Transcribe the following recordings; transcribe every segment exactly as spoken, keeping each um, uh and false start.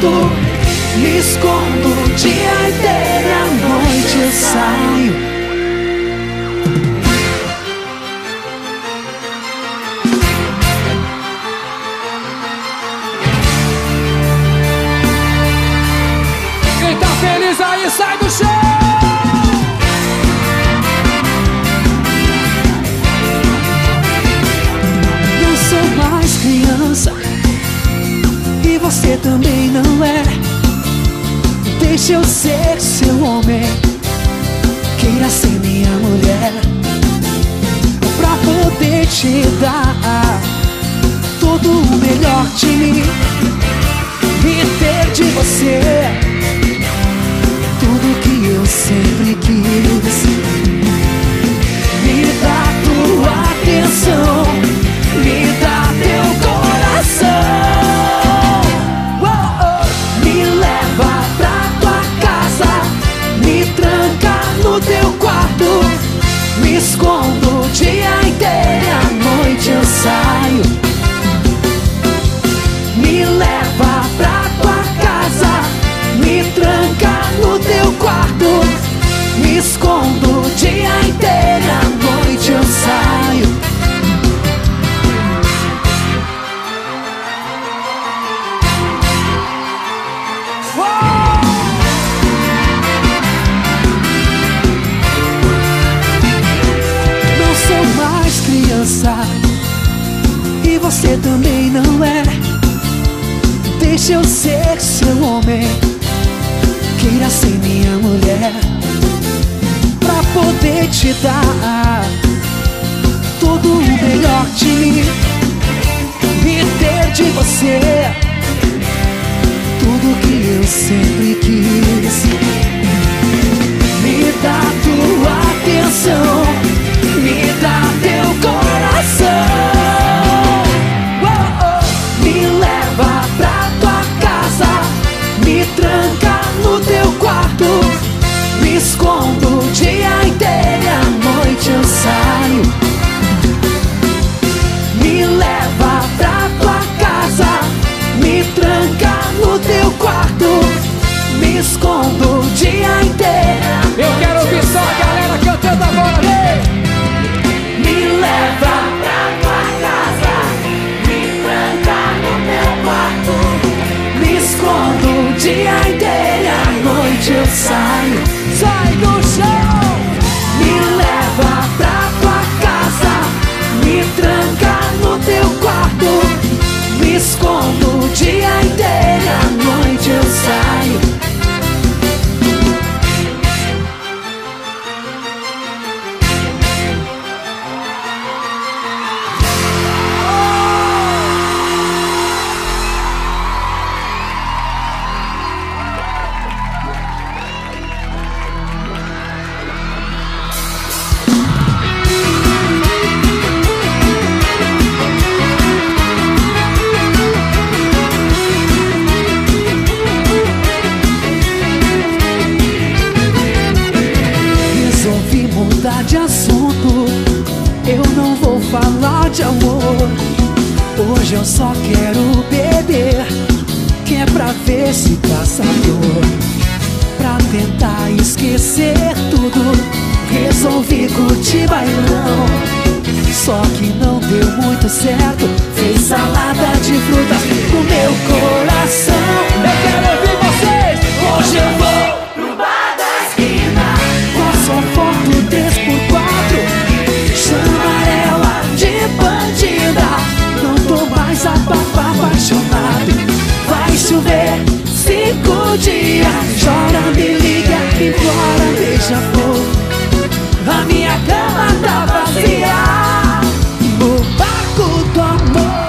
quarto, me escondo o dia inteiro e à noite eu saio. Quem tá feliz aí, sai do chão! Não sou mais criança e você também não é. Deixa eu ser seu homem, queira ser minha mulher, pra poder te dar todo o melhor de mim e ter de você tudo que eu sempre quis. Me dá tua atenção, me dá teu coração. No teu quarto, me escondo o dia inteiro e à noite eu saio. Me leva pra tua casa, me tranca no teu quarto, me escondo o dia inteiro e à noite eu saio. E você também não é. Deixa eu ser seu homem, queira ser minha mulher, pra poder te dar todo o melhor de mim e ter de você tudo que eu sempre quis. Me dá tua atenção, me dá teu coração. Oh, oh. Me leva pra tua casa, me tranca no teu quarto, me escondo o dia inteiro e à noite eu saio. Me leva pra tua casa, me tranca no teu quarto, me escondo o dia inteiro. Eu quero ouvir só a galera cantando agora, vem! Me leva pra tua casa, me tranca no teu quarto, me escondo o dia inteiro e à noite eu saio. Sai do chão! Me leva pra tua casa, me tranca no teu quarto, me escondo o dia inteiro e à noite eu saio. De assunto, eu não vou falar de amor. Hoje eu só quero beber, que é pra ver se passa dor, pra tentar esquecer tudo. Resolvi curtir bailão, só que não deu muito certo. Fez salada de frutas com meu coração. Eu quero ouvir vocês! Hoje eu vou pro bar da esquina, com sua foto três por quatro, chama ela de bandida. Não tô mais apaixonado. Vai chover cinco dias, chora, me liga, implora, beija-flor. A minha cama tá vazia, o barco do amor.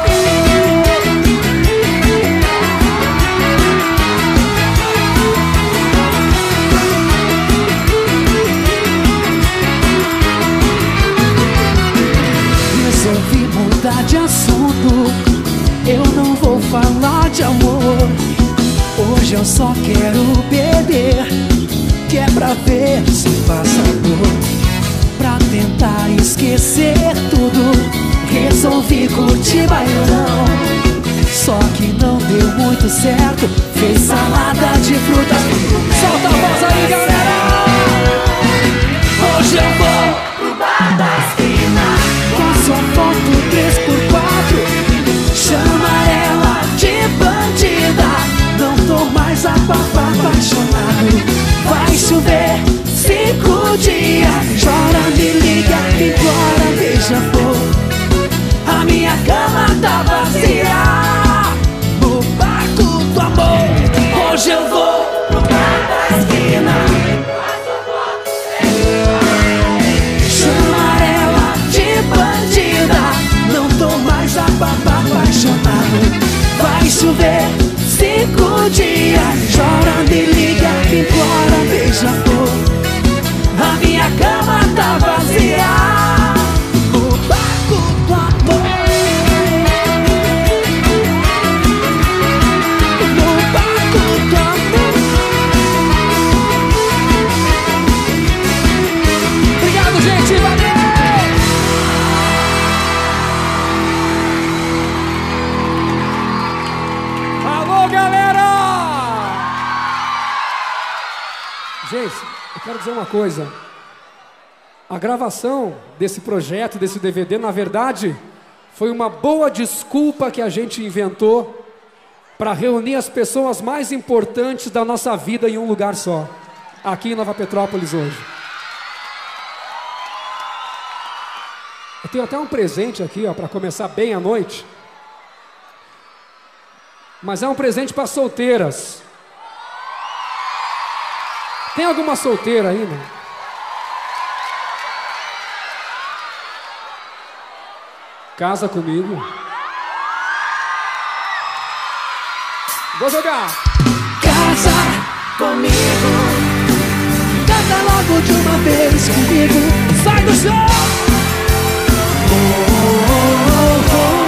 Resolvi mudar de assunto, eu não vou falar de amor. Hoje eu só quero beber, que é pra ver se passa dor, pra tentar esquecer tudo. Resolvi curtir bailão, só que não deu muito certo. Fez salada de frutas. Solta a voz aí, galera! Hoje eu vou pro bar da esquina, faço a foto três por quatro, chama ela de bandida. Não tô mais apaixonado. Vai chover cinco dias, chora, me liga, implora, beija-flor. A minha cama tá vazia no barco do amor. Hoje eu vou pro bar da esquina, chama ela de bandida. Não tô mais apaixonado. Vai chover cinco dias, chora, me liga, implora, beija-flor. A minha cama tá vazia no barco do amor. No barco do amor. Obrigado, gente, valeu! Alô, galera! Gente, eu quero dizer uma coisa. A gravação desse projeto, desse D V D, na verdade, foi uma boa desculpa que a gente inventou para reunir as pessoas mais importantes da nossa vida em um lugar só, aqui em Nova Petrópolis hoje. Eu tenho até um presente aqui, ó, para começar bem a noite. Mas é um presente para solteiras. Tem alguma solteira ainda? Casa comigo. Vou jogar. Casa comigo, canta logo de uma vez comigo. Sai do chão. Oh, oh, oh.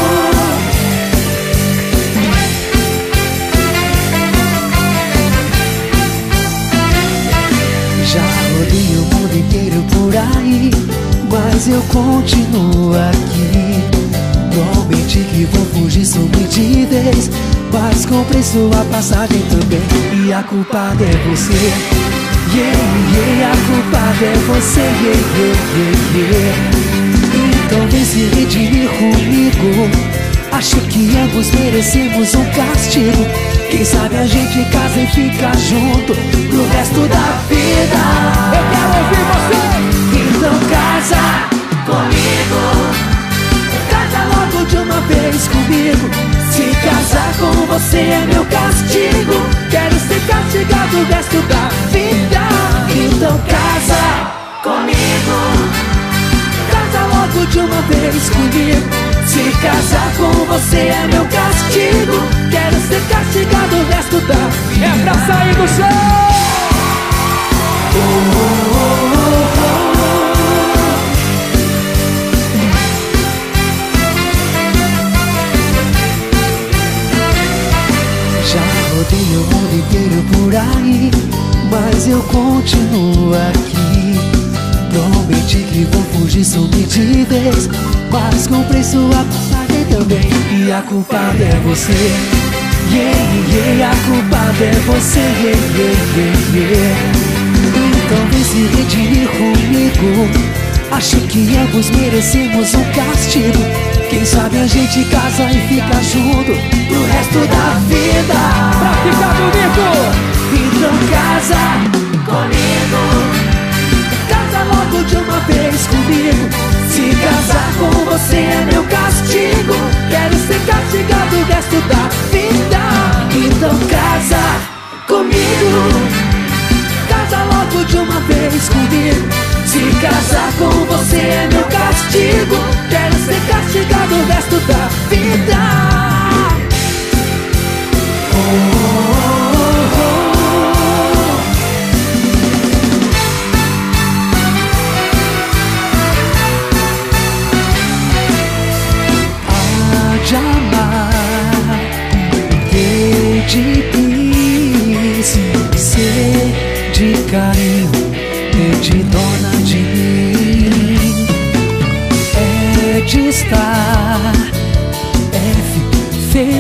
Já rodei o mundo inteiro por aí, mas eu continuo aqui. Prometi que vou fugir, sumir de vez, mas comprei sua passagem também. E a culpada é você, yeah, yeah, a culpada é você, yeah, yeah, yeah, yeah. Então vem se redimir comigo. Acho que ambos merecemos um castigo. Quem sabe a gente casa e fica junto pro resto da vida. Eu quero ouvir você! Então casa comigo, casa logo de uma vez comigo. Se casar com você é meu castigo. Quero ser castigado o resto da vida. Então casa comigo, casa logo de uma vez comigo. Se casar com você é meu castigo. Quero ser castigado o resto da vida. É pra sair do chão! Oh, oh, oh, oh. Já rodei o mundo inteiro por aí, mas eu continuo aqui. Prometi que vou fugir, sumir de vez, mas comprei sua passagem também. E a culpada é você, yeah, yeah, a culpada é você, yeah, yeah, yeah, yeah. Então vem se redimir comigo. Acho que ambos merecemos um castigo. Quem sabe a gente casa e fica junto pro resto da vida. Pra ficar bonito! Então casa comigo, casa logo de uma vez comigo. Se casar com você é meu castigo. Quero ser castigado o resto da vida. Então casa comigo, casa logo de uma vez comigo. Se casar com você é meu castigo. Quero ser castigado o resto da vida. Oh, oh, oh. Há de amar, ter de príncipe, ser de carinho, ter de dona de mim. É de estar, F,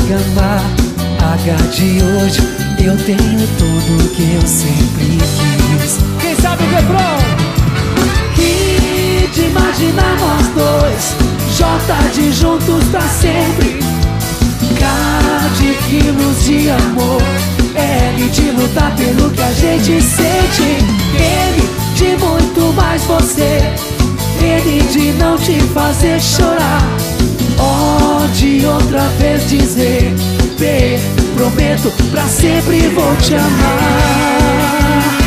gama H de hoje, eu tenho tudo que eu sempre quis. Quem sabe o refrão? E de imaginar nós dois, J de juntos pra sempre, K de quilos de amor, L de lutar pelo que a gente sente, M de muito mais você, N de não te fazer chorar, O de outra vez dizer, P, prometo pra sempre vou te amar.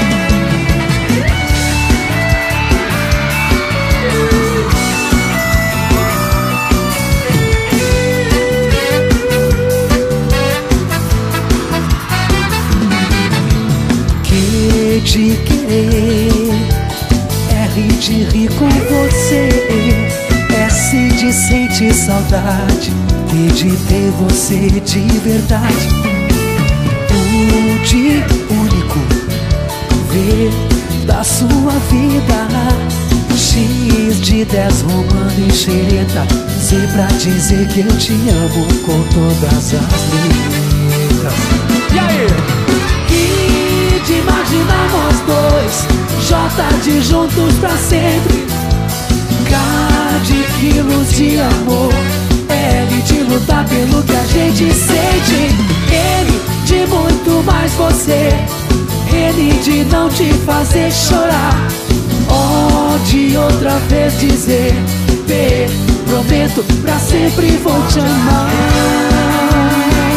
Q de querer, R de rir com você, S de sentir saudade, T de ter você de verdade, U de único, V da sua vida, X de dez romano e xereta, Z pra dizer que eu te amo com todas as letras. E aí? I de imaginar nós dois, J de juntos pra sempre, K de quilos de amor, L de lutar pelo que a gente sente, M de muito mais você, N de não te fazer chorar, O de outra vez dizer, P, prometo pra sempre vou te amar.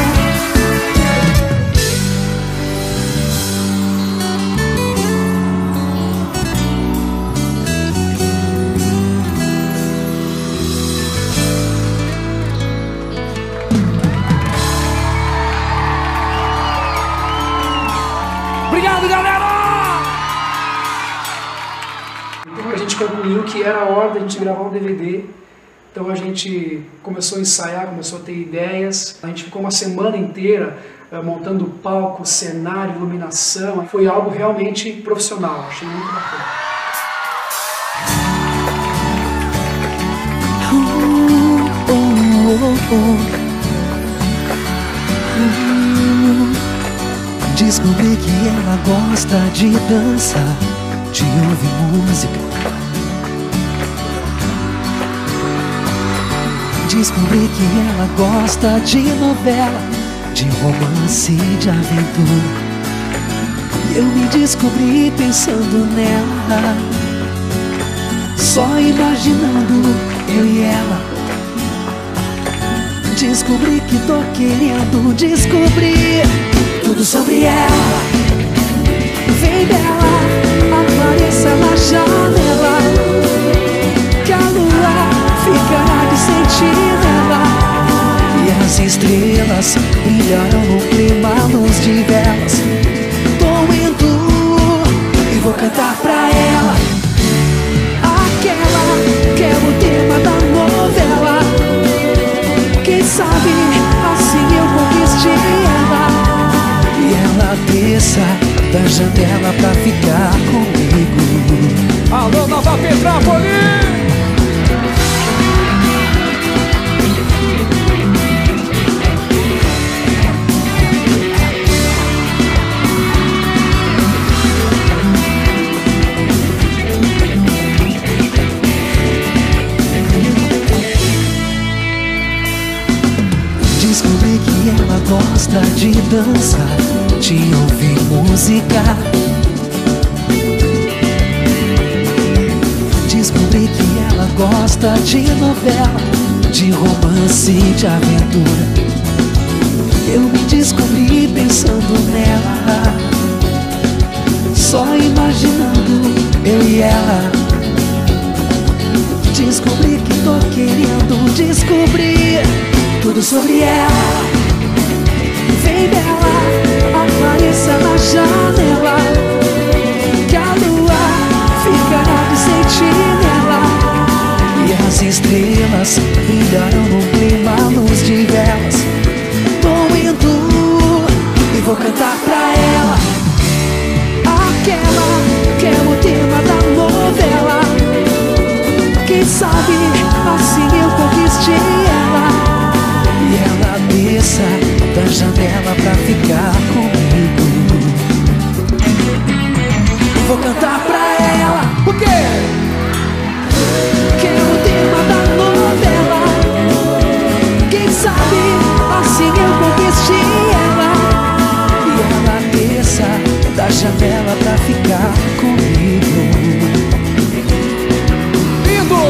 Obrigado, galera! Então a gente concluiu que era a hora da gente gravar um D V D. Então a gente começou a ensaiar, começou a ter ideias. A gente ficou uma semana inteira uh, montando palco, cenário, iluminação. Foi algo realmente profissional, achei muito bacana. Uh, uh, uh, uh. Descobri que ela gosta de dançar, de ouvir música. Descobri que ela gosta de novela, de romance e de aventura. Eu me descobri pensando nela, só imaginando eu e ela. Descobri que tô querendo descobrir tudo sobre ela. Vem dela, apareça na janela, que a lua ficará de sentinela e as estrelas brilharão no clima, luz de velas. Tô indo e vou cantar pra ela aquela que é o tema da novela. Quem sabe assim eu conquistei ela e ela desça da janela pra ficar comigo. Alô, Nova Petrópolis! Descobri que ela gosta de dançar, de ouvir música. Descobri que ela gosta de novela, de romance e de aventura. Eu me descobri pensando nela, só imaginando eu e ela. Descobri que tô querendo descobrir tudo sobre ela. Vem dela, apareça na janela, que a lua ficará de sentinela e as estrelas brilharão no clima, luz de velas. Tô indo e vou cantar pra ela aquela que é o tema da novela. Quem sabe assim eu conquistei ela e ela janela pra ficar comigo. Vou cantar pra ela o quê? Que é o tema da novela. Quem sabe assim eu conquistei ela e ela desça da janela pra ficar comigo. Lindo!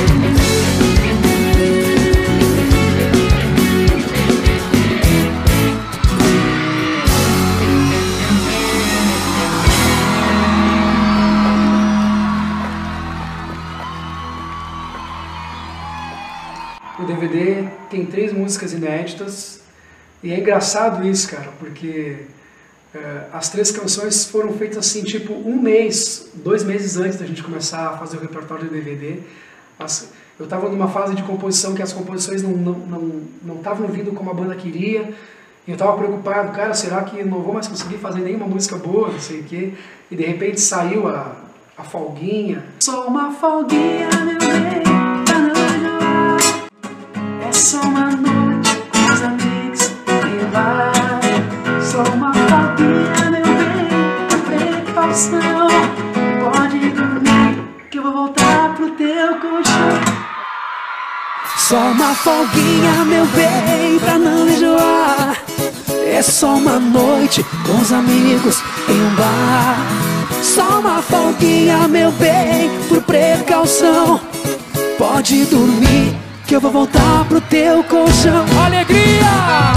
O D V D tem três músicas inéditas e é engraçado isso, cara, porque uh, as três canções foram feitas assim, tipo, um mês, dois meses antes da gente começar a fazer o repertório do D V D. As, eu estava numa fase de composição que as composições não estavam não, não, não estavam vindo como a banda queria, e eu estava preocupado, cara, será que não vou mais conseguir fazer nenhuma música boa, não sei o quê, e de repente saiu a, a folguinha. Só uma folguinha, meu bem, pra não enjoar. É só uma noite com os amigos em bar. Só uma folguinha, meu bem, precaução. Pode dormir que eu vou voltar pro teu colchão. Só uma folguinha, meu bem, pra não enjoar. É só uma noite com os amigos em um bar. Só uma folguinha, meu bem, por precaução. Pode dormir que eu vou voltar pro teu colchão. Alegria!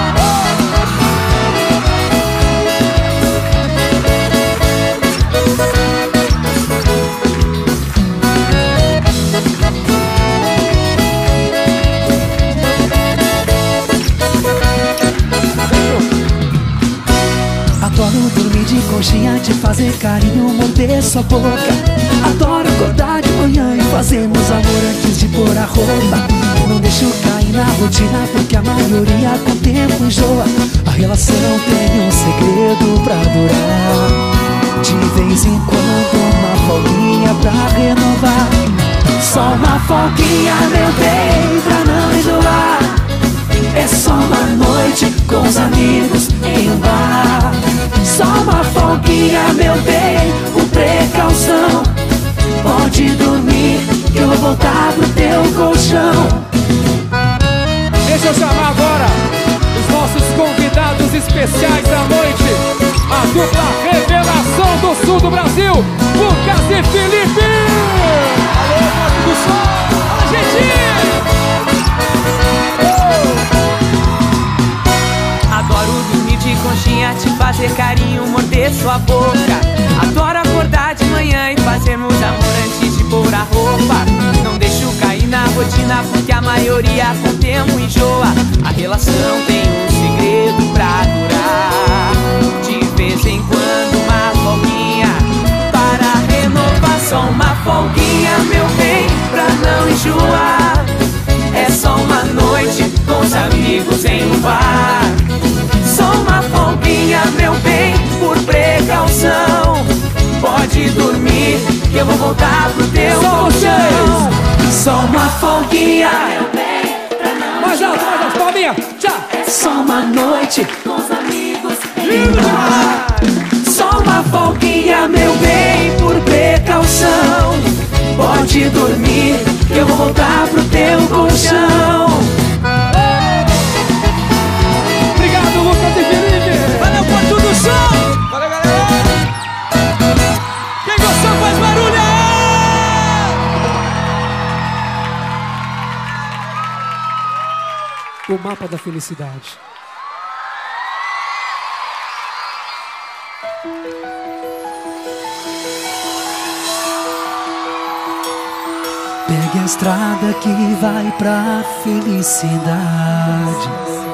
Adoro dormir de conchinha, te fazer carinho, morder sua boca. Adoro acordar de manhã e fazermos amor antes de pôr a roupa. Não deixo cair na rotina porque a maioria com o tempo enjoa. A relação tem um segredo pra durar. De vez em quando uma folguinha pra renovar. Só uma folguinha, meu bem, pra não enjoar. É só uma noite com os amigos em um bar. Só uma folguinha, meu bem, com precaução. Pode dormir que eu vou voltar pro teu colchão. Deixa eu chamar agora os nossos convidados especiais da noite. A dupla revelação do sul do Brasil, Lucas e Felipe. Alô, Porto do Sol, a gente! Adoro dormir de conchinha, te fazer carinho, morder sua boca. Adoro acordar de manhã e fazermos amor antes de pôr a roupa. Não deixo cair na rotina porque a maioria com o tempo enjoa. A relação tem um segredo pra durar. De vez em quando uma folguinha para renovar. Só uma folguinha, meu bem, pra não enjoar. É só uma noite com os amigos em um bar. Só uma folguinha, meu bem, por precaução. Pode dormir que eu vou voltar pro teu colchão. Só uma folguinha, meu bem, pra não Mais alto, mais alto, palminha, tchau. É só uma noite com os amigos em um bar. Só uma folguinha, meu bem, por precaução. Pode dormir que eu vou voltar pro teu colchão. Obrigado, Lucas e Felipe. Valeu, Porto do Sol. Valeu, galera. Quem gostou faz barulho. O mapa da felicidade. Pegue a estrada que vai pra felicidade.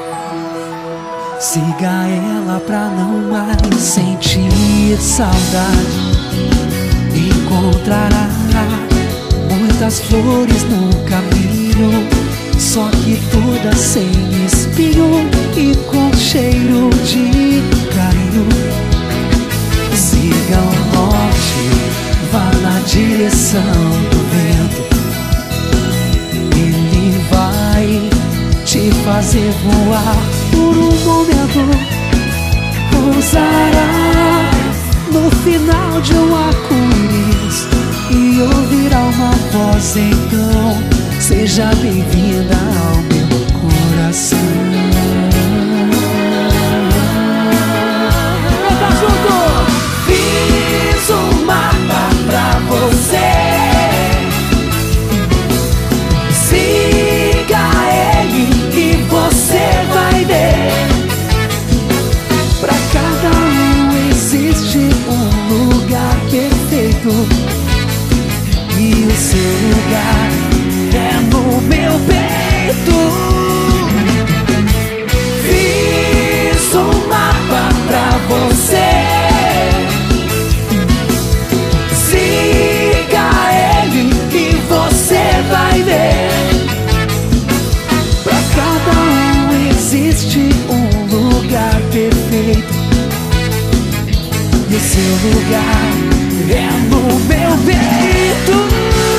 Siga ela pra não mais sentir saudade. Encontrará muitas flores no caminho, só que todas sem espinho e com cheiro de carinho. Siga o norte, vá na direção do vento. Ele vai te fazer fazer voar por um momento. Pousarás no final de um arco-íris e ouvirá uma voz, então seja bem-vinda ao meu coração. Canta junto! Fiz um mapa pra você, siga ele e você vai ver. Pra cada um existe um lugar perfeito, e o seu lugar é no meu peito. Fiz um mapa pra você, siga ele e você vai ver. Pra cada um existe um lugar perfeito, e o seu lugar é no meu peito.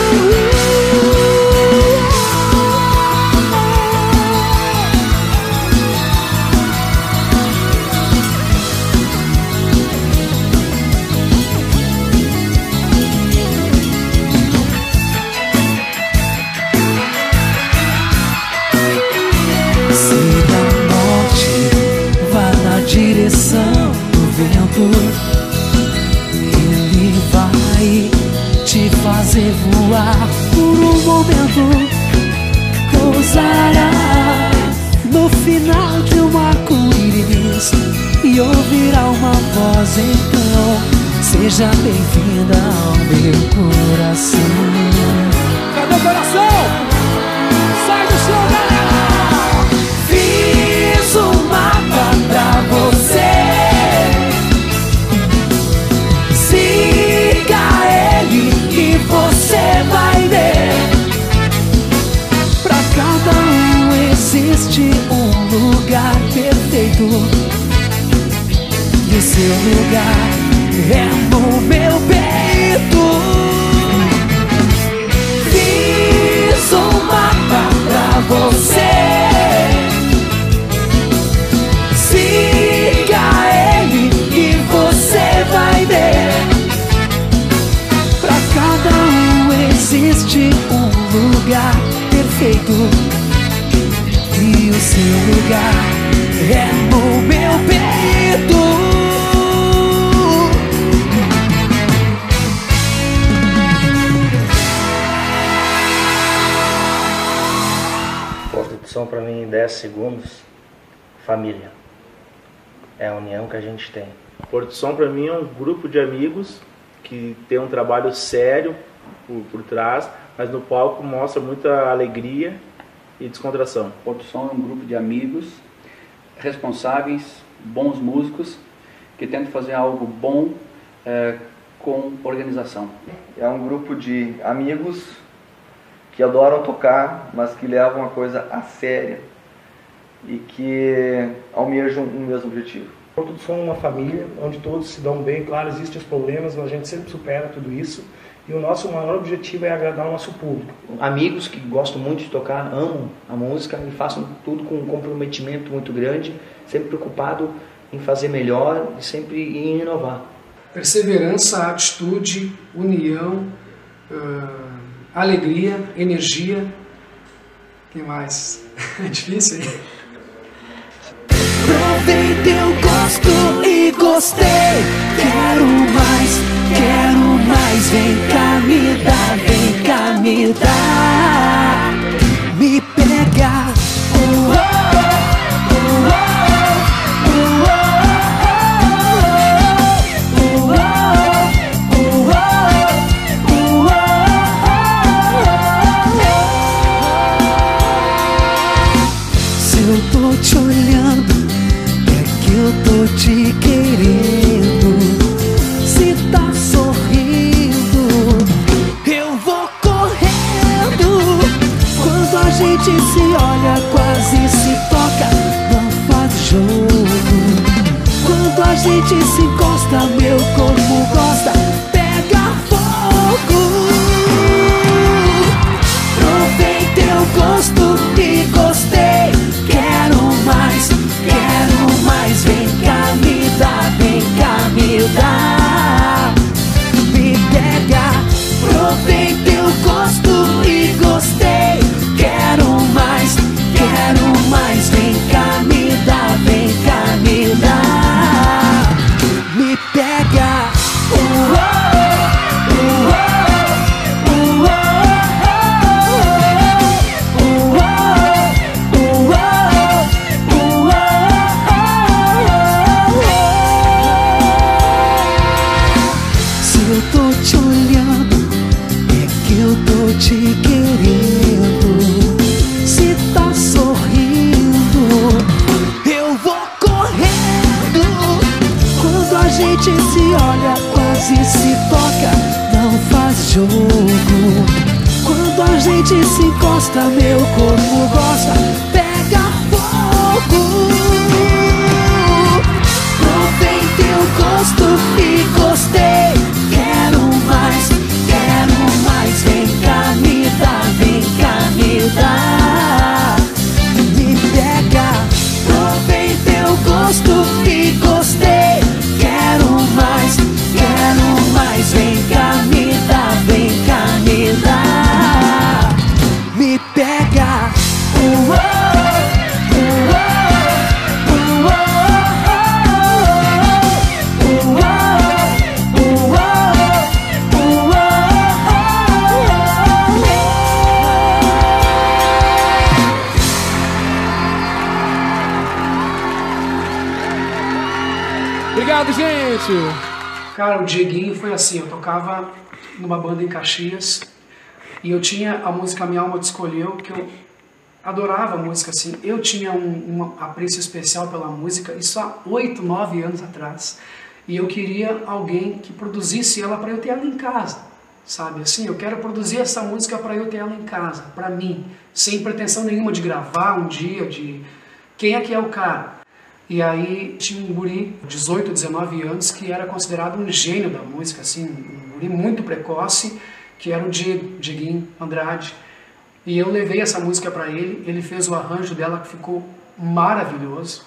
Se da morte vá na direção do vento, ele vai te fazer voar por um momento. Pousará no final de um arco-íris e ouvirá uma voz, então seja bem-vinda ao meu coração. Cadê o coração? Sai do chão, galera! Fiz um mapa pra você, siga ele e você vai ver. Pra cada um existe um lugar perfeito, e o seu lugar é no meu peito. Fiz um mapa pra você, siga ele e você vai ver. Pra cada um existe um lugar perfeito, e o seu lugar é no meu peito. Produção para mim em dez segundos, família. É a união que a gente tem. Porto Som para mim é um grupo de amigos que tem um trabalho sério por, por trás, mas no palco mostra muita alegria e descontração. Porto Som é um grupo de amigos responsáveis, bons músicos, que tentam fazer algo bom é, com organização. É um grupo de amigos que adoram tocar, mas que levam a coisa a sério e que almejam um mesmo objetivo. Porto do Som é uma família onde todos se dão bem. Claro, existem os problemas, mas a gente sempre supera tudo isso. E o nosso maior objetivo é agradar o nosso público. Amigos que gostam muito de tocar, amam a música e façam tudo com um comprometimento muito grande, sempre preocupado em fazer melhor e sempre em inovar. Perseverança, atitude, união, uh, alegria, energia. O que mais? É difícil, hein? Provei teu gosto e gostei. Quero mais, quero mais. Vem cá me dar, vem cá me dar. Me pegar. Oh, oh, oh, oh, oh, oh, oh, oh. Se eu tô te olhando, eu tô te querendo. Se tá sorrindo, eu vou correndo. Quando a gente se olha, quase se toca, não faz jogo. Quando a gente se encosta, meu corpo gosta, pega fogo. Provei teu gosto e gostei. Quero gente se olha, quase se toca, não faz jogo. Quando a gente se encosta, meu corpo gosta, pega fogo. Provei teu gosto e gostei. Quero mais, quero mais. Vem cá, me dá, vem cá, me dá. Me pega. Provei teu gosto e gostei. Quero mais, quero mais. Vem cá, me dá, vem cá, me dá. Me pega. Uh -oh, uh -oh, uh -oh, uh -oh, uh -oh, uh -oh. Obrigado, gente! Cara, o Dieguinho foi assim, eu tocava numa banda em Caxias e eu tinha a música Minha Alma Te Escolheu, que eu adorava a música assim. Eu tinha um, um apreço especial pela música, isso há oito, nove anos atrás. E eu queria alguém que produzisse ela para eu ter ela em casa, sabe? Assim, eu quero produzir essa música para eu ter ela em casa, para mim, sem pretensão nenhuma de gravar um dia, de quem é que é o cara. E aí tinha um guri, dezoito, dezenove anos, que era considerado um gênio da música, assim, um guri muito precoce, que era o Diego, Dieguinho Andrade. E eu levei essa música para ele, ele fez o arranjo dela que ficou maravilhoso.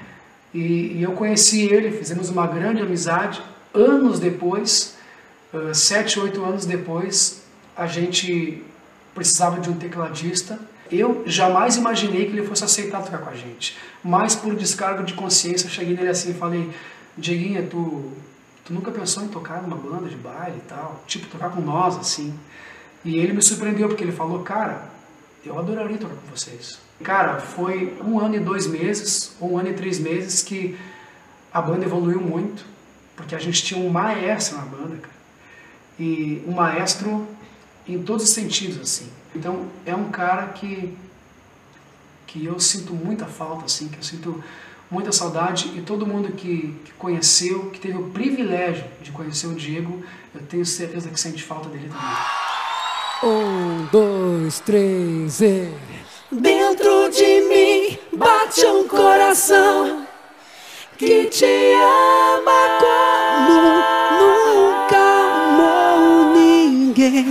E, e eu conheci ele, fizemos uma grande amizade. Anos depois, uh, sete, oito anos depois, a gente precisava de um tecladista. Eu jamais imaginei que ele fosse aceitar tocar com a gente. Mas por descargo de consciência, eu cheguei nele assim e falei: Dieguinha, tu, tu nunca pensou em tocar numa banda de baile e tal? Tipo, tocar com nós, assim? E ele me surpreendeu, porque ele falou: cara, eu adoraria tocar com vocês. Cara, foi um ano e dois meses, ou um ano e três meses que a banda evoluiu muito, porque a gente tinha um maestro na banda, cara. E um maestro em todos os sentidos, assim. Então, é um cara que, que eu sinto muita falta, assim, que eu sinto muita saudade, e todo mundo que, que conheceu, que teve o privilégio de conhecer o Diego, eu tenho certeza que sente falta dele também. Um, dois, três e... Dentro de mim bate um coração que te ama como nunca amou ninguém.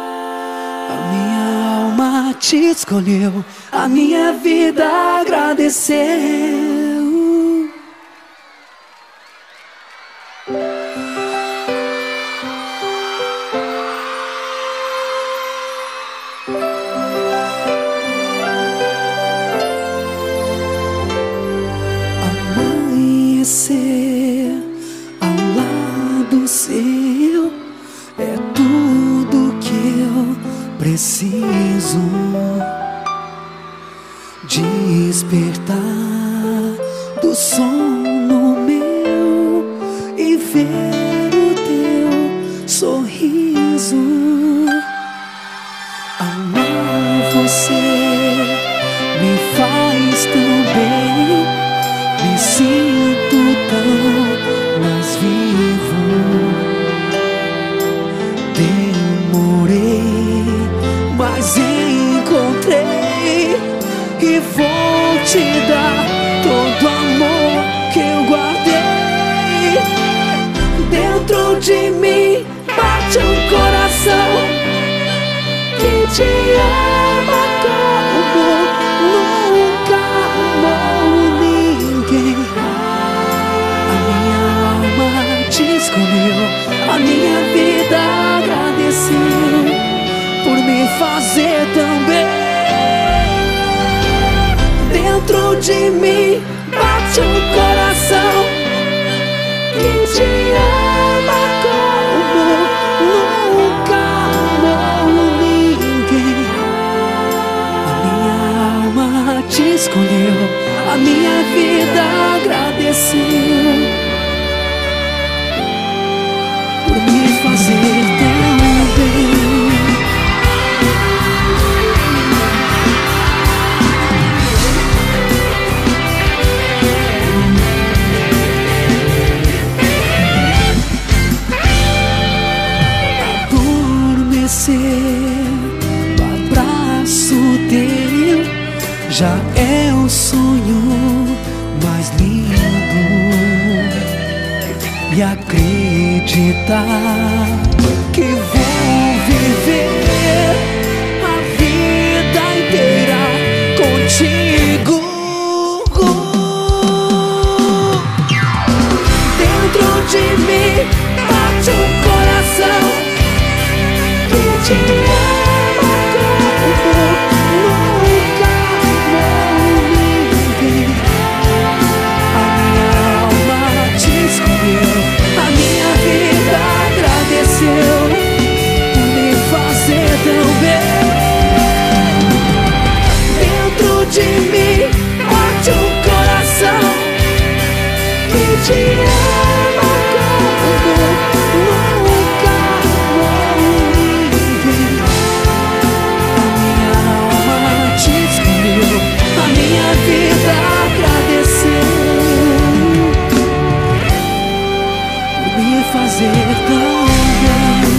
A minha alma te escolheu, a minha vida agradeceu. Amanhecer ao lado seu é tudo que eu preciso. Despertar do sono meu e ver o teu sorriso. Amar você me faz tão bem, me sinto tão mais vivo. Demorei, mas encontrei e vou te dar todo o amor que eu guardei. Dentro de mim bate um coração que te ama como nunca amou ninguém. A minha alma te escolheu, a minha vida agradeceu por me fazer tão bem. Dentro de mim bate um coração que te ama como nunca amou ninguém. A minha alma te escolheu, a minha vida agradeceu por me fazer tão bem. já é o sonho mais lindo. E acreditar que vou viver a vida inteira contigo. Dentro de mim bate um coração que te ama como nunca amou ninguém. A minha alma te escolheu, a minha vida agradeceu por me fazer tão bem. Dentro de mim bate um coração que te ama como nunca amou ninguém. A minha alma te escolheu, a minha vida agradeceu por me fazer tão bem.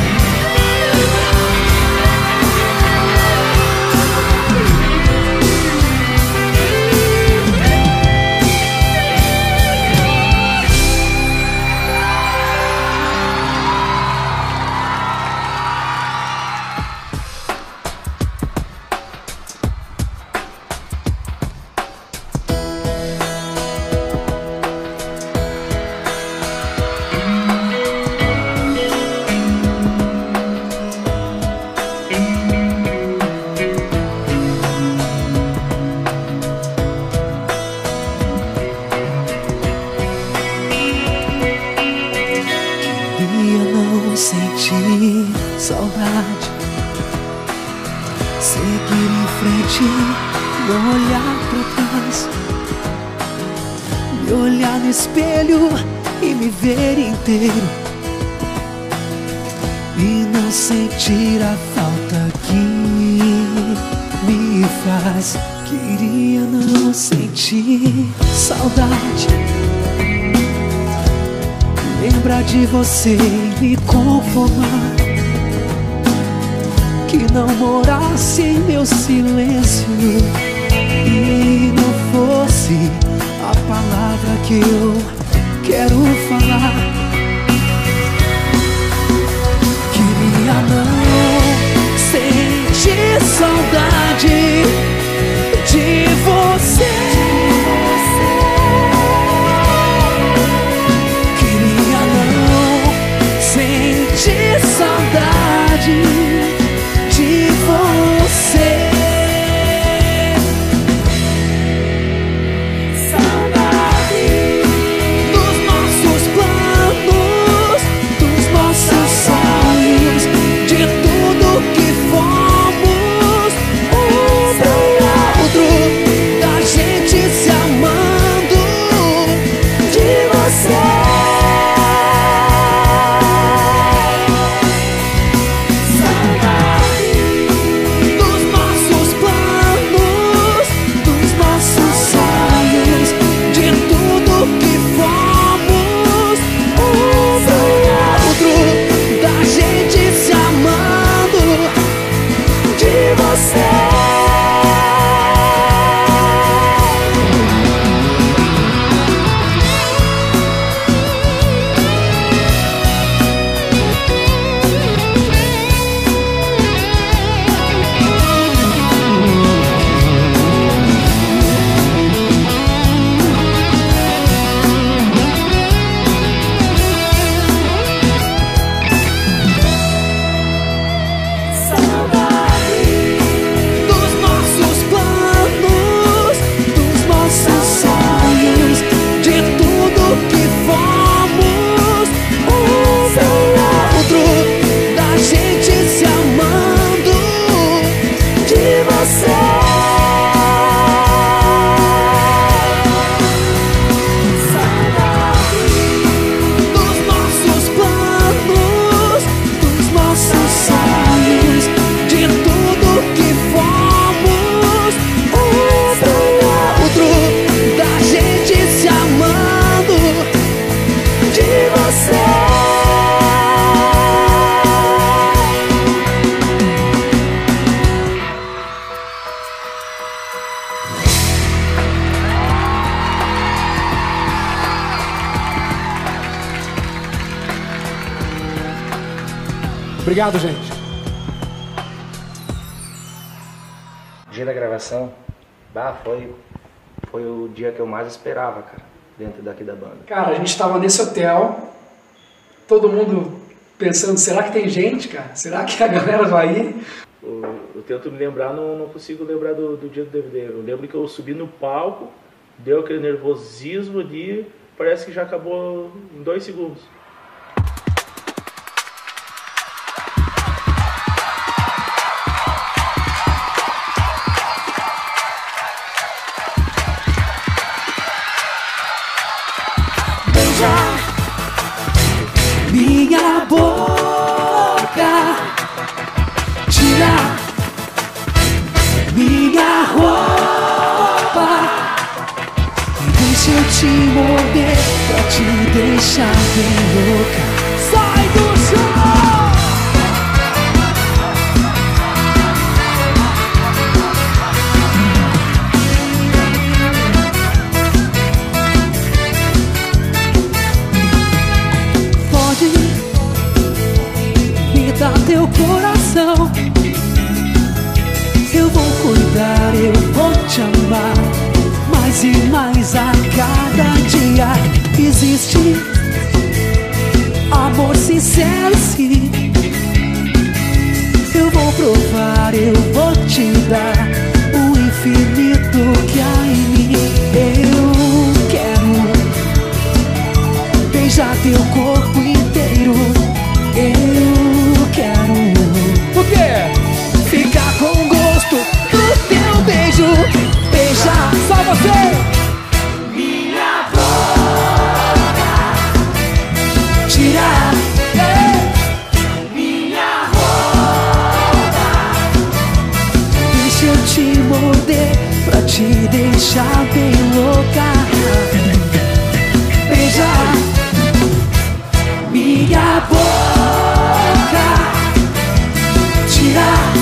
Queria não sentir saudade, seguir em frente, não olhar pra trás, me olhar no espelho e me ver inteiro, e não sentir a falta que me faz. Queria não sentir saudade, lembrar de você e me conformar, que não morasse em meu silêncio e não fosse a palavra que eu quero falar. Queria não sentir saudade de você. Sentir saudade de você. Saudade. Obrigado, gente. O dia da gravação, bah, foi, foi o dia que eu mais esperava, cara, dentro daqui da banda. Cara, a gente estava nesse hotel, todo mundo pensando, será que tem gente, cara? Será que a galera vai ir? Eu, eu tento me lembrar, não, não consigo lembrar do, do dia do D V D. Eu lembro que eu subi no palco, deu aquele nervosismo ali, parece que já acabou em dois segundos. Minha boca, tira minha roupa e deixa eu te morder pra te deixar bem louca. Sai do chão! Dá teu coração, eu vou cuidar, eu vou te amar, mais e mais a cada dia. Existe amor sincero, sim. Eu vou provar, eu vou te dar o infinito que há em mim. Eu quero beijar teu corpo inteiro. Eu quero o quê? Ficar com gosto do teu beijo. Beijar só você. Minha boca, tirar é. Minha roupa, deixa eu te morder pra te deixar bem louca. Beijar minha boca, tirar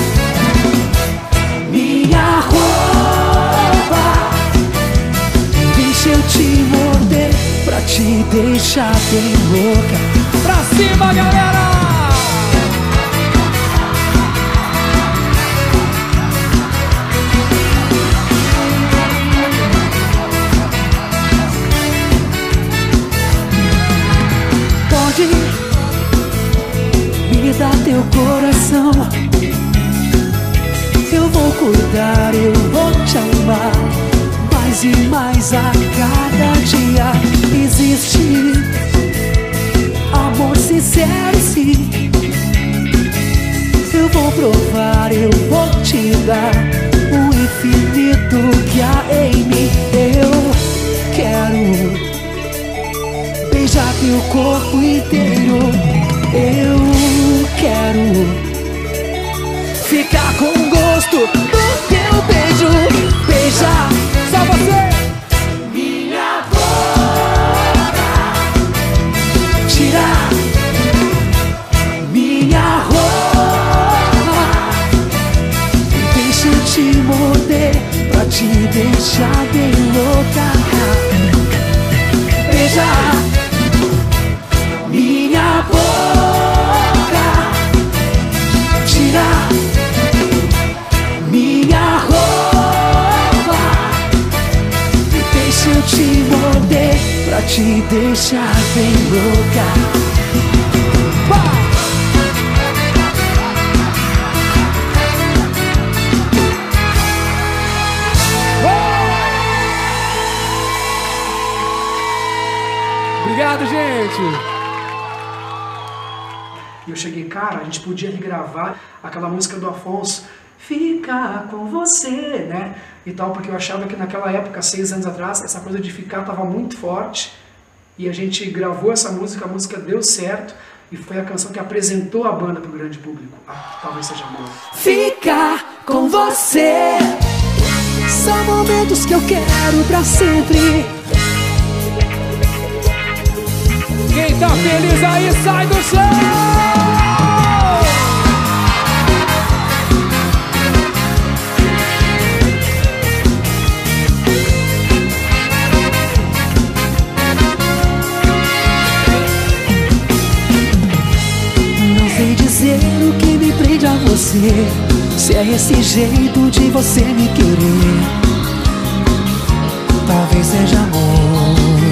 minha roupa, deixa eu te morder pra te deixar bem louca. Pra cima, galera! Pode me dar teu coração, eu vou cuidar, eu vou te amar, mais e mais a cada dia. Existe amor sincero, sim. Eu vou provar, eu vou te dar o infinito que há em mim. Eu quero beijar teu corpo inteiro. Eu quero ficar com gosto do teu beijo. Beijar só você. Minha boca, tirar minha roupa, deixa eu te morder pra te deixar bem louca. Beijar minha boca, tirar minha roupa, deixa eu te morder pra te deixar bem louca. Bah! Obrigado, gente! E eu cheguei, cara, a gente podia regravar aquela música do Afonso, Ficar com Você, né? E tal, porque eu achava que naquela época, seis anos atrás, essa coisa de ficar tava muito forte. E a gente gravou essa música, a música deu certo. E foi a canção que apresentou a banda pro grande público. Ah, talvez seja boa. Ficar com você, são momentos que eu quero pra sempre. Quem tá feliz aí, sai do chão! Não sei dizer dizer se é esse jeito de você me querer. Talvez seja amor,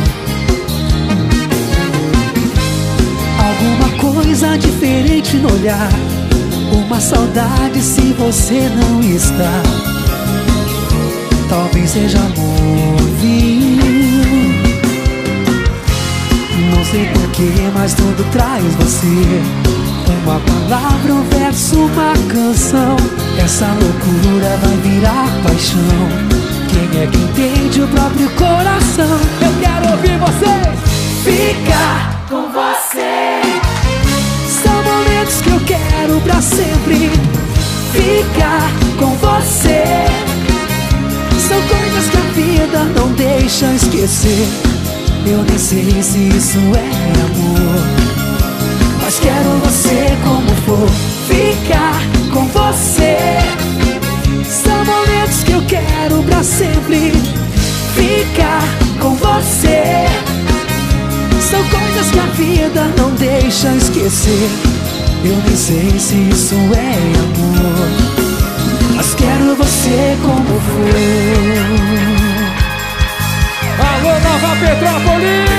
alguma coisa diferente no olhar, uma saudade se você não está. Talvez seja amor, viu? Não sei porquê, mas tudo traz você. Uma palavra, um verso, uma canção. Essa loucura vai virar paixão. Quem é que entende o próprio coração? Eu quero ouvir vocês. Ficar com você. São momentos que eu quero pra sempre. Ficar com você. São coisas que a vida não deixa esquecer. Eu nem sei se isso é amor, mas quero você como for. Ficar com você. São momentos que eu quero pra sempre. Ficar com você. São coisas que a vida não deixa esquecer. Eu nem sei se isso é amor, mas quero você como for. Alô, Nova Petrópolis!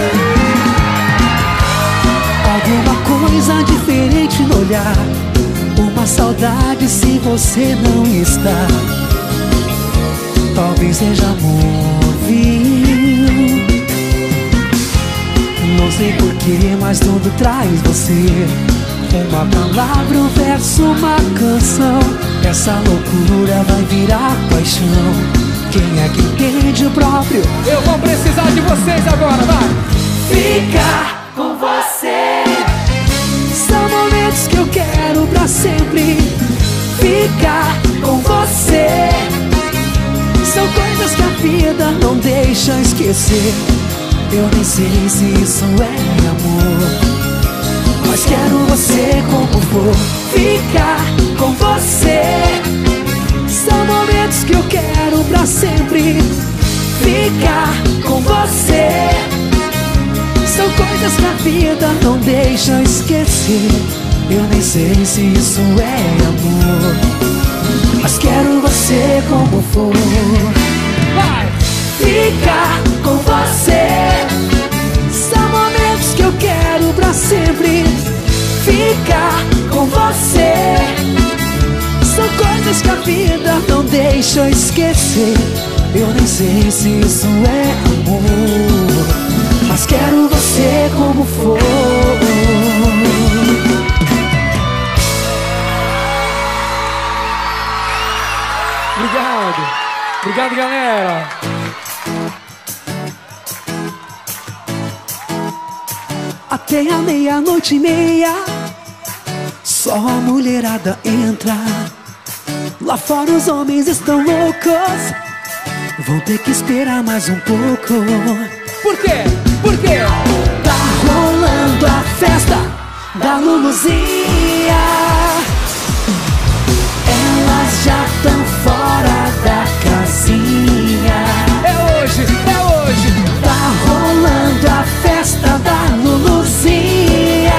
Alguma coisa diferente no olhar, uma saudade se você não está. Talvez seja amor, viu? Não sei porquê, mas tudo traz você. Uma palavra, um verso, uma canção. Essa loucura vai virar paixão. Quem é que entende o próprio? Eu vou precisar de vocês agora, vai! Ficar com você. São momentos que eu quero pra sempre. Ficar com você. São coisas que a vida não deixa esquecer. Eu nem sei se isso é amor, mas quero você como for. Ficar com você. São momentos que eu quero pra sempre. Ficar com você. São coisas que a vida não deixa esquecer. Eu nem sei se isso é amor, mas quero você como for. Vai! Ficar com você. São momentos que eu quero pra sempre. Ficar com você. São coisas que a vida não deixa esquecer. Eu nem sei se isso é amor, mas quero você como for. Obrigado. Obrigado, galera. Até a meia-noite e meia, só a mulherada entra. Lá fora os homens estão loucos, vão ter que esperar mais um pouco. Por quê? Por quê? Tá rolando a festa da Luluzinha. Elas já tão fora da casinha. É hoje, é hoje. Tá rolando a festa da Luluzinha.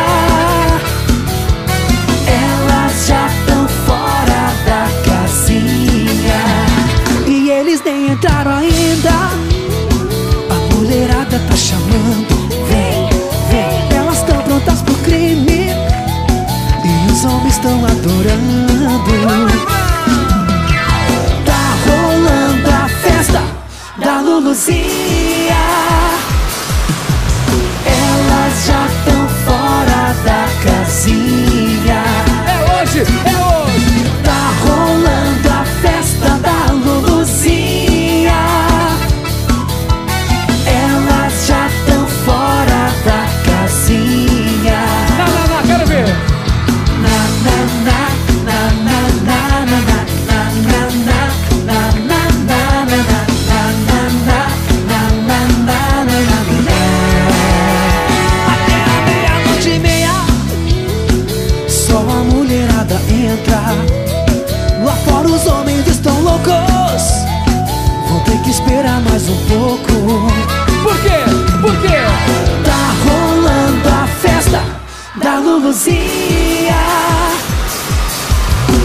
Elas já tão fora da casinha e eles nem entraram ainda. A mulherada tá chamando, vem, vem. Elas tão prontas pro crime e os homens tão adorando. Tá rolando a festa da Luluzinha. Elas já tão fora da casinha. É hoje, é hoje. Tá rolando a festa da Luluzinha. Elas já tão fora da casinha. Na, na, na, quero ver. Na, na, na, na, na, na, na, na, na, na, na, na, na, na. Entra. Lá fora os homens estão loucos, vão ter que esperar mais um pouco. Por quê? Por quê? Tá rolando a festa da Luluzinha.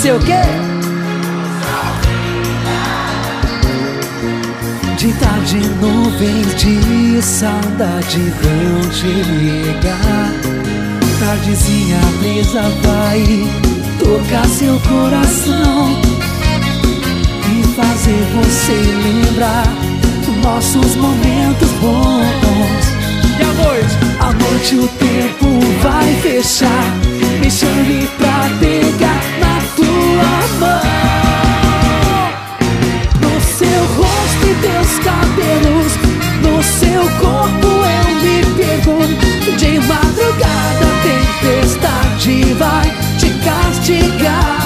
sei o quê? De tarde nuvens de saudade vão chegar. Tardezinha a brisa vai tocar seu coração e fazer você lembrar nossos momentos bons. E a noite? À noite o tempo vai fechar, me chame pra pegar na tua mão. No seu rosto e teus cabelos, no seu corpo eu me pergunto. De madrugada a tempestade vai te castigar.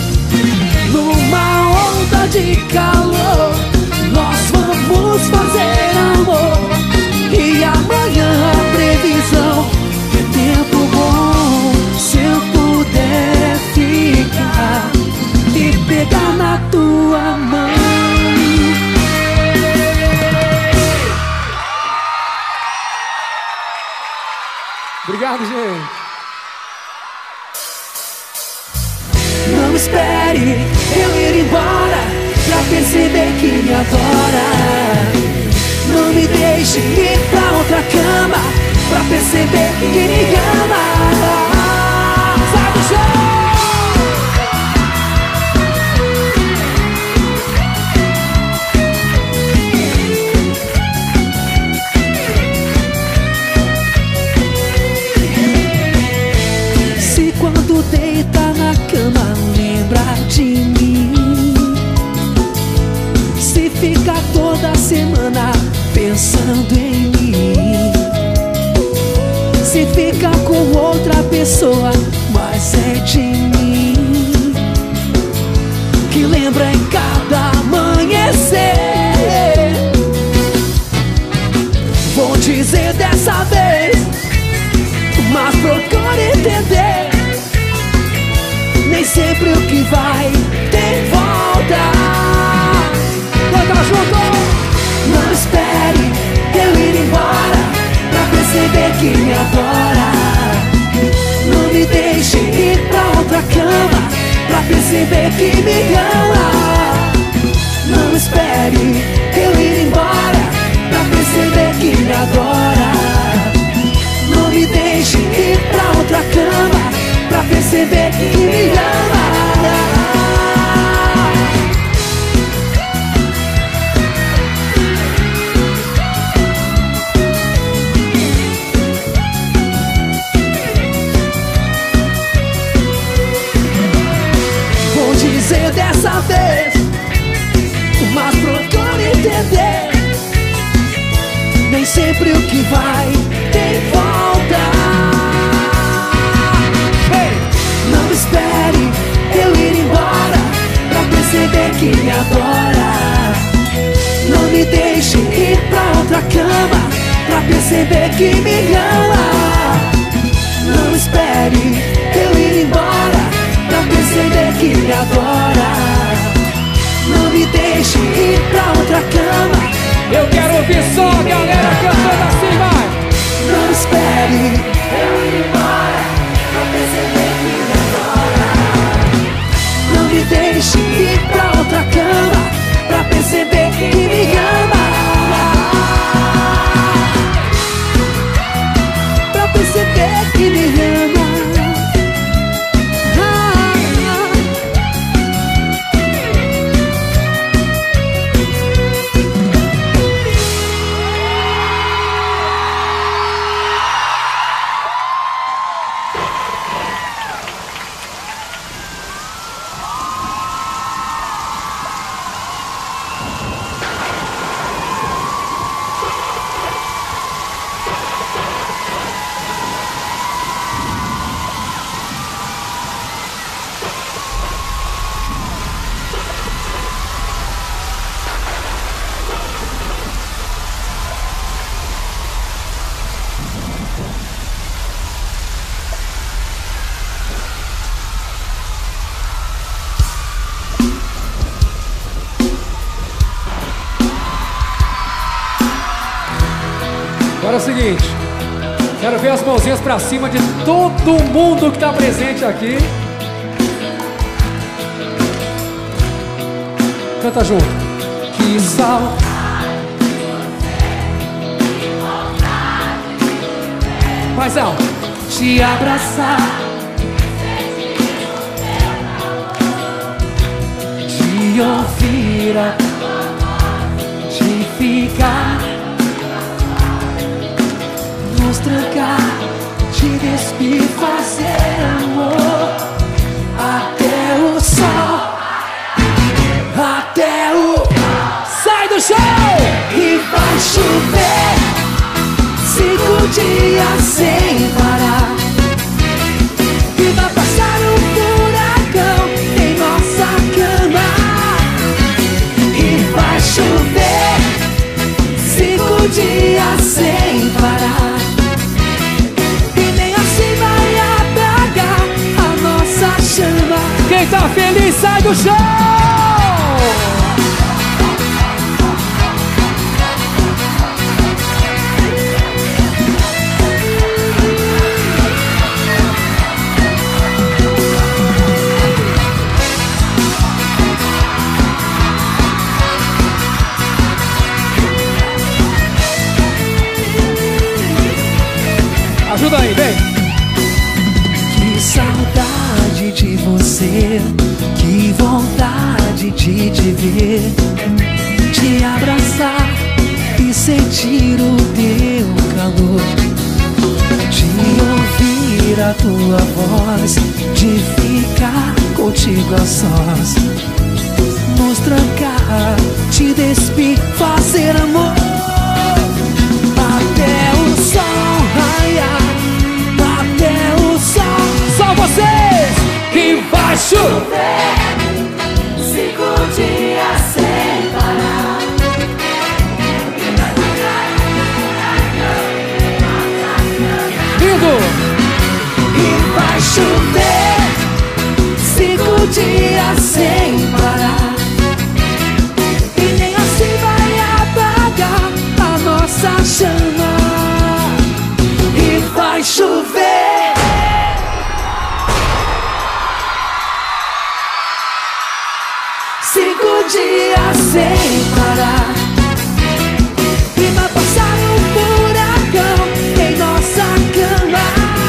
Numa onda de calor nós vamos fazer amor. E amanhã a previsão é tempo bom. Se eu puder ficar e pegar na tua mão. Obrigado, gente. Não espere eu ir embora pra perceber que me adora. Não me deixe ir pra outra cama pra perceber que me ama. Sai do chão! Se quando deita na cama lembra de mim, se fica toda semana pensando em mim, se fica com outra pessoa, mas é de mim que lembra em cada amanhecer. Vou dizer dessa vez, mas procure entender, nem sempre o que vai tem volta. Canta junto! Não espere eu ir embora pra perceber que me adora. Não me deixe ir pra outra cama pra perceber que me ama. Não espere eu ir embora pra perceber que me adora. Não me deixe ir pra outra cama pra perceber que me ama. Vou dizer dessa vez, mas procure entender, nem sempre o que vai tem volta. Hey! Não espere eu ir embora pra perceber que me adora. Não me deixe ir pra outra cama pra perceber que me ama. Não espere eu ir embora pra perceber que me adora. Não me deixe ir pra outra cama. Eu quero ouvir só a galera cantando assim, vai! Não espere eu ir embora pra perceber que me adora. Não me deixe ir pra outra cama pra perceber que me ama. Pra perceber que me ama. Agora é o seguinte, quero ver as mãozinhas pra cima de todo mundo que tá presente aqui. Canta junto. Que saudade. Mais alto. Te abraçar, de ouvir a de ficar, nos trancar, te despir, fazer amor até o sol, até o sai do chão e vai chover cinco dias sem parar. E vai passar um furacão em nossa cama. E vai chover cinco dias sem parar. E nem assim vai apagar a nossa chama. Quem tá feliz sai do chão. Ajuda aí, vem. Que saudade de você, que vontade de te ver, te abraçar e sentir o teu calor, de ouvir a tua voz, de ficar contigo a sós, nos trancar, te despir, fazer amor até o sol raiar. Até o sol, só vocês que vai chover cinco dias sem parar. Lindo! E vai chover cinco dias sem parar. E nem assim vai apagar a nossa chama. E vai chover cinco dias sem parar. E vai passar um furacão em nossa cama.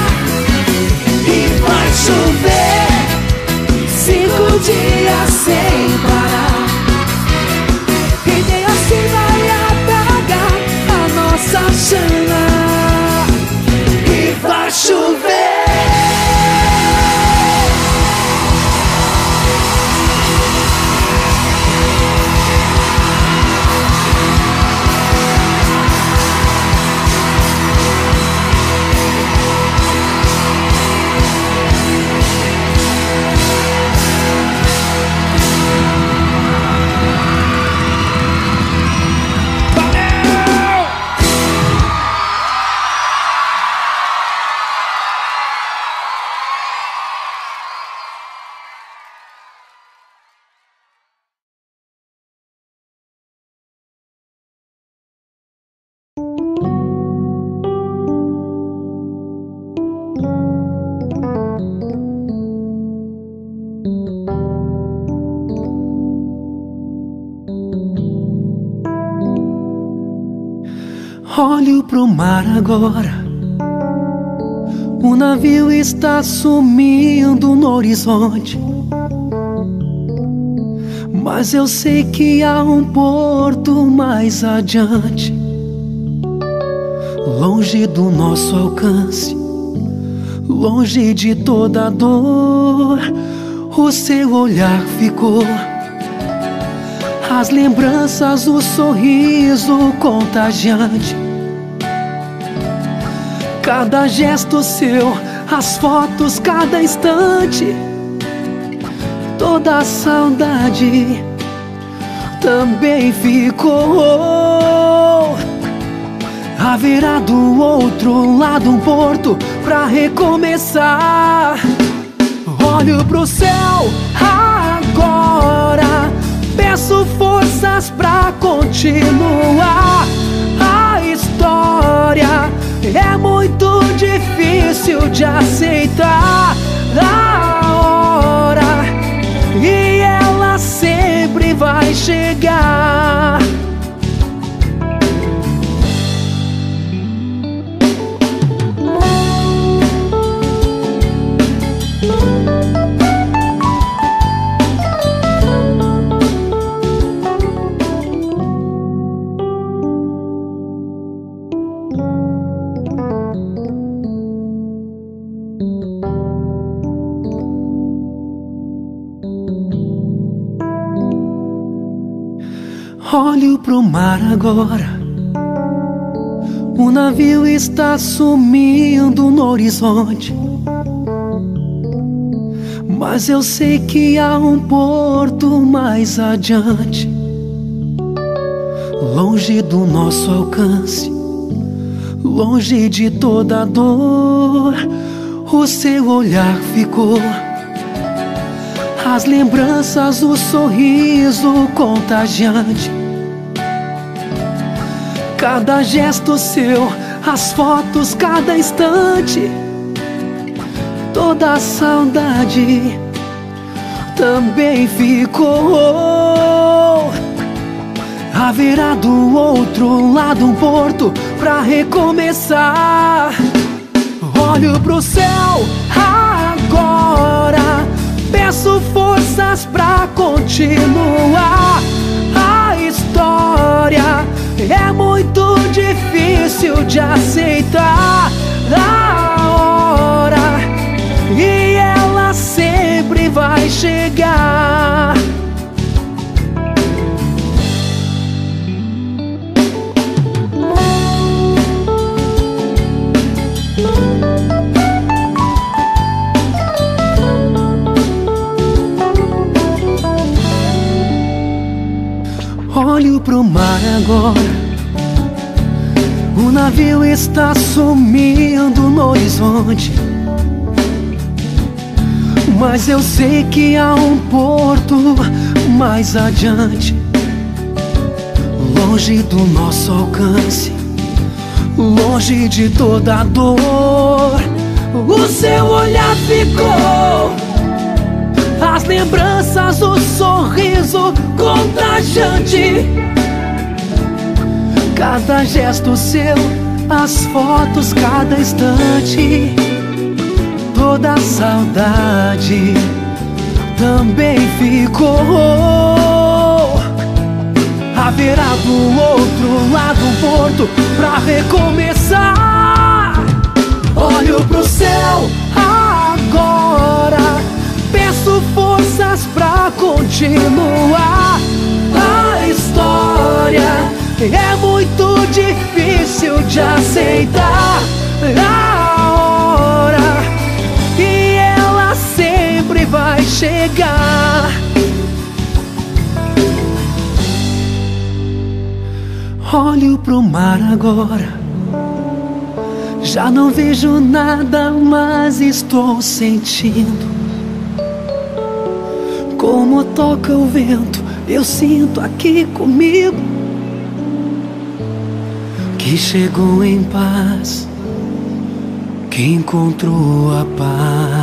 E vai chover cinco dias sem parar. E nem assim vai apagar a nossa chama. E vai chover. Olho pro mar agora, o navio está sumindo no horizonte, mas eu sei que há um porto mais adiante, longe do nosso alcance, longe de toda dor. O seu olhar ficou, as lembranças, o sorriso contagiante, cada gesto seu, as fotos, cada instante, toda a saudade também ficou. Haverá do outro lado um porto pra recomeçar. Olho pro céu agora, peço forças pra continuar. A história é muito difícil de aceitar. A hora, e ela sempre vai chegar. Olho pro mar agora, o navio está sumindo no horizonte, mas eu sei que há um porto mais adiante, longe do nosso alcance, longe de toda dor. O seu olhar ficou, as lembranças, o sorriso contagiante, cada gesto seu, as fotos, cada instante, toda a saudade também ficou. Haverá do outro lado um porto pra recomeçar. Olho pro céu agora, peço forças pra continuar. A história é muito difícil de aceitar. A hora, e ela sempre vai chegar. Olho pro mar agora, o navio está sumindo no horizonte, mas eu sei que há um porto mais adiante, longe do nosso alcance, longe de toda a dor. O seu olhar ficou, as lembranças, o sorriso contagiante, cada gesto seu, as fotos, cada instante, toda a saudade também ficou. Haverá do outro lado um porto pra recomeçar. Olho pro céu agora, peço forças pra continuar. A história é muito difícil de aceitar. A hora, e ela sempre vai chegar. Olho pro mar agora, já não vejo nada, mas estou sentindo como toca o vento. Eu sinto aqui comigo que chegou em paz, que encontrou a paz.